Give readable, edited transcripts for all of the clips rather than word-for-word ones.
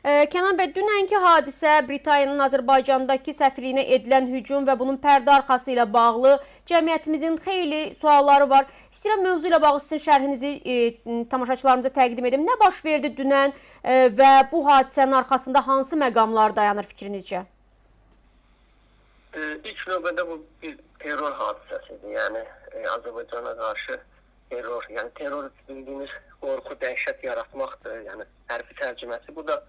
Kənan bəy, dünənki hadisə Britaniyanın Azərbaycandakı səfirliyinə edilən hücum və bunun pərdə arxası ilə bağlı cəmiyyətimizin xeyli sualları var. İstəyirəm mövzu ilə bağlı sizin şərhinizi tamaşaçılarımıza təqdim edim. Nə baş verdi dünən və bu hadisənin arxasında hansı məqamlar dayanır fikrinizcə? İlk növbədə bu bir terror hadisəsidir. Yəni Azərbaycana qarşı terror, yəni terror bildiyimiz qorxu, dəhşət yaratmaqdır. Yəni hərfi tərcüməsi. Bu da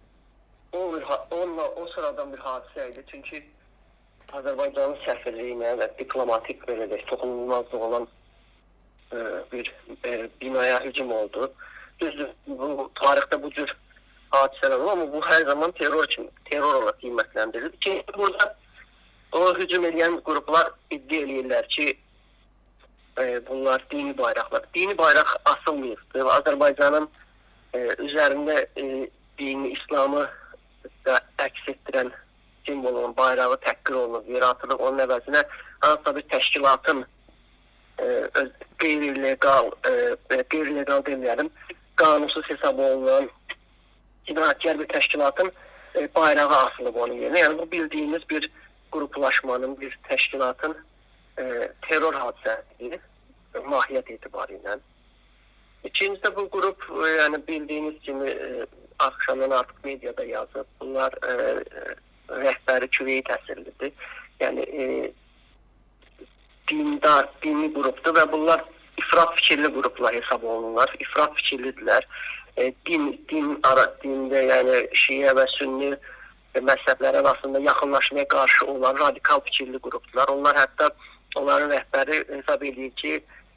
o sıradan bir hadisə idi. Çünki Azərbaycanın səfirliyinə və diplomatik toxunulmazlığı olan bir binaya hücum oldu. Düzdür, bu tarixdə bu cür hadisələr olur, amma bu hər zaman terror olaraq qiymətləndirilir. Ki, burada o hücum edən qruplar iddia edirlər ki, bunlar dini bayraqlar. Dini bayraq asılmıyıbdır və Azərbaycanın üzərində dini, İslamı da əks etdirən simvol olan bayrağı təhqir olunur, yaratılır. Onun əvəzinə hansısa bir təşkilatın qeyri-legal deməyelim, qanunsuz hesab olunan cinayətkar bir təşkilatın bayrağı asılıb onun yerinə. Yəni bu bildiyimiz bir qruplaşmanın, bir təşkilatın terror hadisəsi mahiyyət etibarıyla. İkincisi bu qrup, yəni bildiyiniz kimi axşamdan artıq mediada yazıb. Bunlar rəhbəri Küveyt əsirlidir. Yəni dindar, dini qrupdur və bunlar ifrat fikirli qruplar hesab olunurlar. İfrat fikirlidirlər. Dində, yəni Şiə və Sünni məzhəblər arasında yaxınlaşmaya qarşı olan radikal fikirli qruplar. Onlar hətta onların rəhbəri hesab edir ki,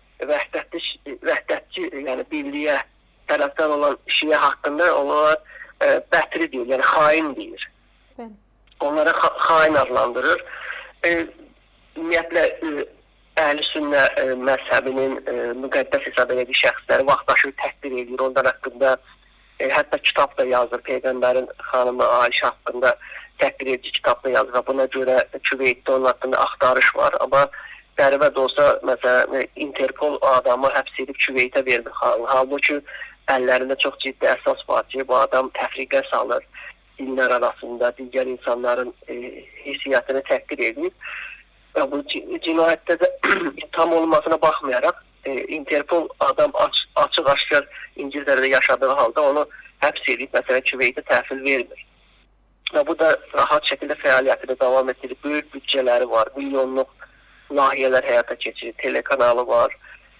vəhdətçi, yəni birliyə tərəfdən olan Şiə haqqında onlar bətri deyir, yəni xain deyir. Onlara xain adlandırır. Ümumiyyətlə, Əhl-i Sünnə məzhəbinin müqəddəs hesab edən şəxsləri vaxtaşırı təhqir edir. Onlar haqqında hətta kitab da yazır. Peyğəmbərin xanımı Ayşə haqqında təhqir edici kitab da yazır. Buna görə Küveytdə onun haqqında axtarış var. Amma qəribə də olsa, məsələn, Interpol adamı həbs edib Küveytə verdi. Halbuki əllərində çox ciddi əsas var ki, bu adam təfriqə salır. Dinlər arasında digər insanların hissiyatını təhqir edir. Və bu cinayətdə də tam olmasına baxmayaraq Interpol adam açıq-aşkar İngiltərədə yaşadığı halda onu həbs edib, məsələn, Küveytə təhvil vermir. Və bu da rahat şəkildə fəaliyyətini davam etdirir. Böyük büdcələri var, milyonluq layihələr həyata keçirir, telekanalı var,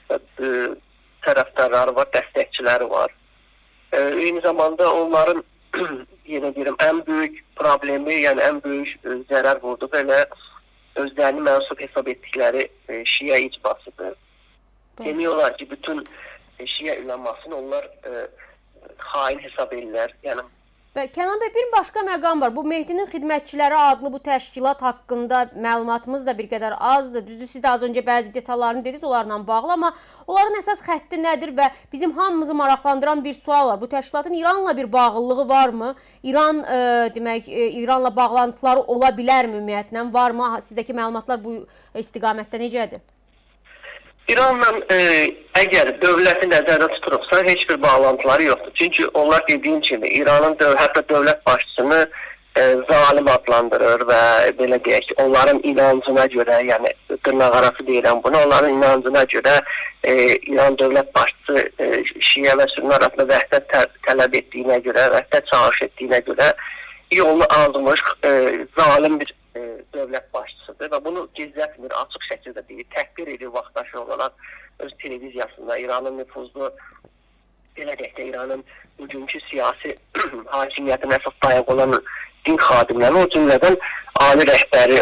tərəfdarları var, dəstəkçiləri var. Eyni zamanda onların yenə deyirəm, ən böyük problemi, yəni ən böyük zərər vurdu belə özlərini mənsub hesab etdikləri Şiə icmasıdır. Demək olar ki, bütün Şiə üləmasını onlar xain hesab edirlər. Yəni Kənan bəy, bir başqa məqam var. Bu Mehdinin Xidmətçiləri adlı bu təşkilat haqqında məlumatımız da bir qədər azdır. Düzdür, siz də az öncə bəzi detallarını dediniz onlarla bağlı, amma onların əsas xətti nədir və bizim hamımızı maraqlandıran bir sual var. Bu təşkilatın İranla bir bağlılığı varmı? İran, demək, İranla bağlantıları ola bilərmi ümumiyyətlə? Varmı? Sizdəki məlumatlar bu istiqamətdə necədir? İranla əgər dövləti nəzərdə tutulubsa, heç bir bağlantıları yoxdur. Çünki onlar dediyim kimi, İranın hətta dövlət başçısını zalim adlandırır və belə deyək ki, onların inancına görə, yəni dırnaq arası deyilən bunu, onların inancına görə İran dövlət başçısı Şiə və Sünni arasında vəhdət tələb etdiyinə görə, vəhdət çağırış etdiyinə görə yolunu azmış, zalim bir dövlət başçısıdır və bunu gizlətmir, açıq şəkildə deyir, təhqir edir vaxtaşı olaraq öz televiziyasında. İranın nüfuzlu, belə deyək də, İranın bugünkü siyasi hakimiyyətin əsas dayaq olan din xadimləri, o cümlədən ali rəhbəri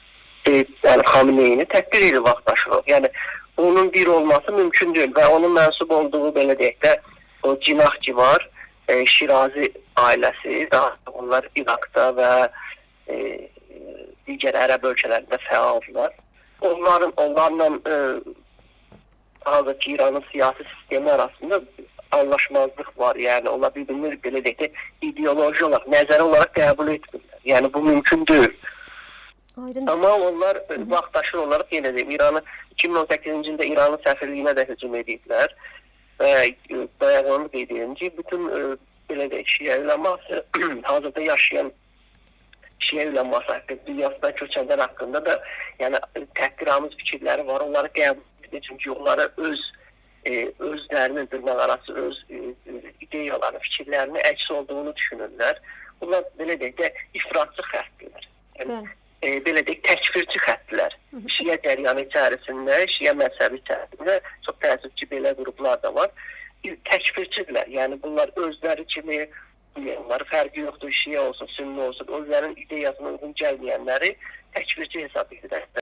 Xameneyini təhqir edir vaxtaşı. Yəni, onun bir olması mümkün deyil və onun mənsub olduğu, belə deyək də, o Cinahki var, Şirazi ailəsi, daha onlar İraqda və digər ərəb ölkələrində fəaldırlar. Onlarla hazırki İranın siyasi sistemi arasında anlaşmazlıq var. Yəni, onlar bir-birini belə deyək də, ideoloji olaraq, nəzəri olaraq qəbul etmirlər. Yəni, bu mümkün deyil. Amma onlar vaxtaşır olaraq, yenə deyim, 2018-ci ildə İranın səfirliyinə də hücum ediblər və dayağını qeyd edim ki, bütün belə deyək, şiə üləması hazırda yaşayan şiə üləması haqqında, dünyasından köçənlər haqqında da yəni təhqiramiz fikirləri var. Onları qəbul edir, çünki onları özlərinin dırnaqarası öz ideyalarını, fikirlərini əks olduğunu düşünürlər. Bunlar belə deyək də ifratçı xəttlər. Yəni, belə deyək, təkfirçi xəttlər. Şiə cəryanı içərisində, şiə məzhəbi içərisində çox təəssüf ki, belə qruplar da var. Təkfirçidirlər. Yəni bunlar özləri kimi, onları fərqi yoxdur, şiə olsun, sünni olsun, özlərinin ideyasına uyğun gəlməyənləri təkfirçi hesab edirlər.